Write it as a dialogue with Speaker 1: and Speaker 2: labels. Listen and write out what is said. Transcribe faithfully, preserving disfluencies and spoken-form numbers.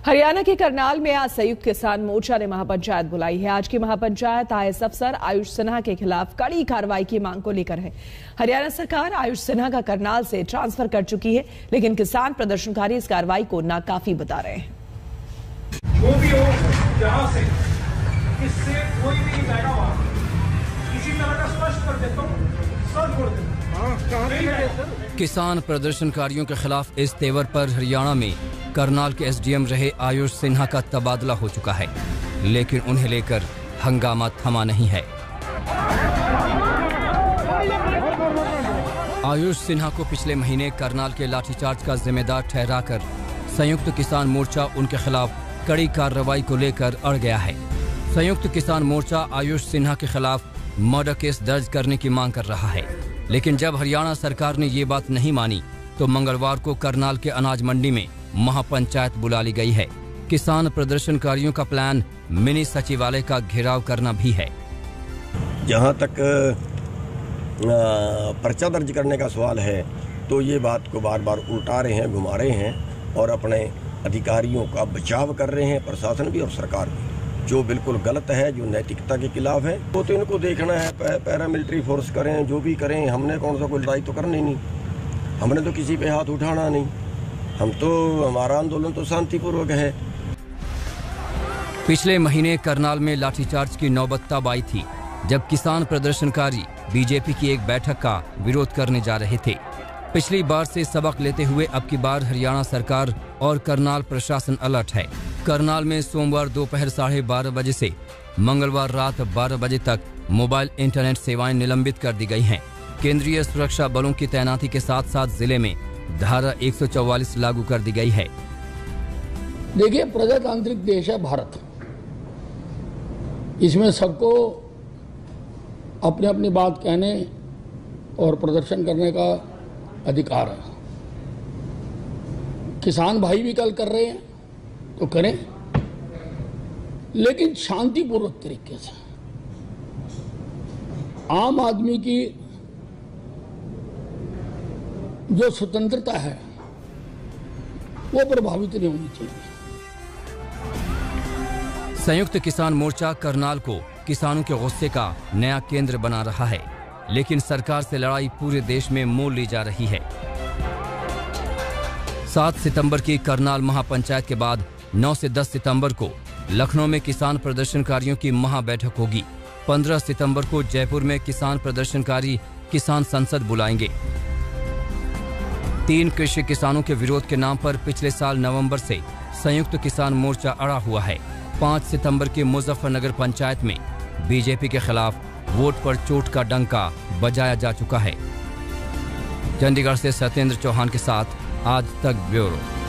Speaker 1: हरियाणा के करनाल में आज संयुक्त किसान मोर्चा ने महापंचायत बुलाई है। आज की महापंचायत आईएएस अफसर आयुष सिन्हा के खिलाफ कड़ी कार्रवाई की मांग को लेकर है। हरियाणा सरकार आयुष सिन्हा का करनाल से ट्रांसफर कर चुकी है, लेकिन किसान प्रदर्शनकारी इस कार्रवाई को नाकाफी बता रहे हैं।
Speaker 2: जो भी हो, जहां से इससे कोई भी पैदावार किसी तरह का स्पष्ट कर देता हूं, सब छोड़ देता।
Speaker 3: किसान प्रदर्शनकारियों के खिलाफ इस तेवर पर हरियाणा में करनाल के एसडीएम रहे आयुष सिन्हा का तबादला हो चुका है, लेकिन उन्हें लेकर हंगामा थमा नहीं है। आयुष सिन्हा को पिछले महीने करनाल के लाठीचार्ज का जिम्मेदार ठहराकर संयुक्त किसान मोर्चा उनके खिलाफ कड़ी कार्रवाई को लेकर अड़ गया है। संयुक्त किसान मोर्चा आयुष सिन्हा के खिलाफ मर्डर केस दर्ज करने की मांग कर रहा है, लेकिन जब हरियाणा सरकार ने ये बात नहीं मानी तो मंगलवार को करनाल के अनाज मंडी में महापंचायत बुला ली गई है। किसान प्रदर्शनकारियों का प्लान मिनी सचिवालय का घेराव करना भी है।
Speaker 4: जहां तक पर्चा दर्ज करने का सवाल है तो ये बात को बार बार उल्टा रहे हैं, घुमा रहे हैं और अपने अधिकारियों का बचाव कर रहे हैं, प्रशासन भी और सरकार भी, जो बिल्कुल गलत है, जो नैतिकता के खिलाफ है। वो तो इनको देखना है, पैरामिलिट्री फोर्स करें, जो भी करें, हमने कौन सा कोई लड़ाई तो करनी नहीं, हमने तो किसी पे हाथ उठाना नहीं, हम तो हमारा आंदोलन तो शांतिपूर्वक है।
Speaker 3: पिछले महीने करनाल में लाठीचार्ज की नौबत तब आई थी जब किसान प्रदर्शनकारी बीजेपी की एक बैठक का विरोध करने जा रहे थे। पिछली बार से सबक लेते हुए अब की बार हरियाणा सरकार और करनाल प्रशासन अलर्ट है। करनाल में सोमवार दोपहर साढ़े बारह बजे से मंगलवार रात बारह बजे तक मोबाइल इंटरनेट सेवाएं निलंबित कर दी गई हैं। केंद्रीय सुरक्षा बलों की तैनाती के साथ साथ जिले में धारा एक सौ चौवालीस लागू कर दी गई है।
Speaker 5: देखिए, प्रजातांत्रिक देश है भारत, इसमें सबको अपनी अपनी बात कहने और प्रदर्शन करने का अधिकार है। किसान भाई भी कल कर रहे हैं तो करें, लेकिन शांतिपूर्वक तरीके से। आम आदमी की जो स्वतंत्रता है वो प्रभावित नहीं होनी चाहिए।
Speaker 3: संयुक्त किसान मोर्चा करनाल को किसानों के गुस्से का नया केंद्र बना रहा है, लेकिन सरकार से लड़ाई पूरे देश में मोल ली जा रही है। सात सितंबर की करनाल महापंचायत के बाद नौ से दस सितंबर को लखनऊ में किसान प्रदर्शनकारियों की महा बैठक होगी। पंद्रह सितंबर को जयपुर में किसान प्रदर्शनकारी किसान संसद बुलाएंगे। तीन कृषि किसानों के विरोध के नाम पर पिछले साल नवंबर से संयुक्त किसान मोर्चा अड़ा हुआ है। पाँच सितंबर की मुजफ्फरनगर पंचायत में बीजेपी के खिलाफ वोट पर चोट का डंका बजाया जा चुका है। चंडीगढ़ से सत्येंद्र चौहान के साथ आज तक ब्यूरो।